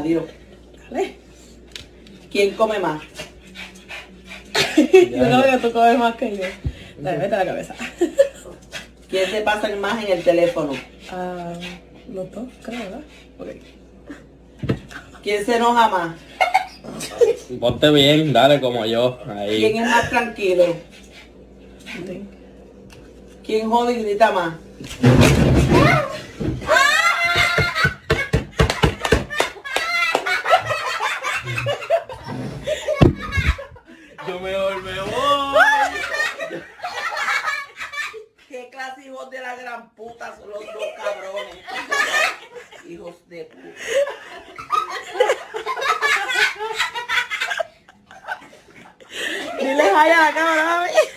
Adiós. Dale. ¿Quién come más? Yo creo que tú comes más que yo. Dale, vete a la cabeza. ¿Quién se pasa más en el teléfono? Los dos, creo, ¿verdad? Ok. ¿Quién se enoja más? Ponte bien, dale como yo. Ahí. ¿Quién es más tranquilo? Sí. ¿Quién jode y grita más? Yo mejor me voy. ¿Qué clase de hijos de la gran puta son los dos cabrones? Hijos de puta. Dile hi a la cámara, mami.